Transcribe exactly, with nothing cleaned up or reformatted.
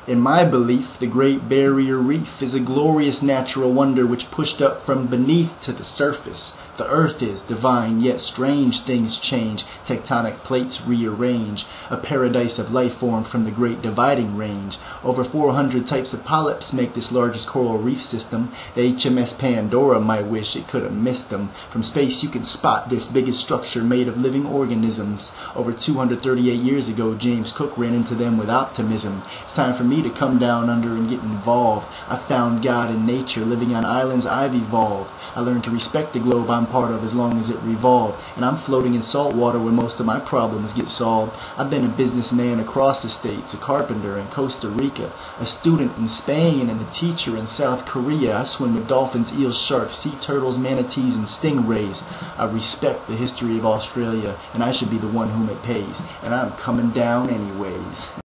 In my belief, the Great Barrier Reef is a glorious natural wonder which pushed up from beneath to the surface. The earth is divine, yet strange things change, tectonic plates rearrange, a paradise of life formed from the Great Dividing Range. Over four hundred types of polyps make this largest coral reef system. The H M S Pandora might wish it could have missed them. From space you can spot this biggest structure made of living organisms. Over two hundred thirty-eight years ago, James Cook ran into them with optimism. It's time for me to come down under and get involved. I found God in nature, living on islands I've evolved. I learned to respect the globe I'm part of as long as it revolved. And I'm floating in salt water where most of my problems get solved. I've been a businessman across the states, a carpenter in Costa Rica, a student in Spain, and a teacher in South Korea. I swim with dolphins, eels, sharks, sea turtles, manatees, and stingrays. I respect the history of Australia, and I should be the one whom it pays. And I'm coming down anyways.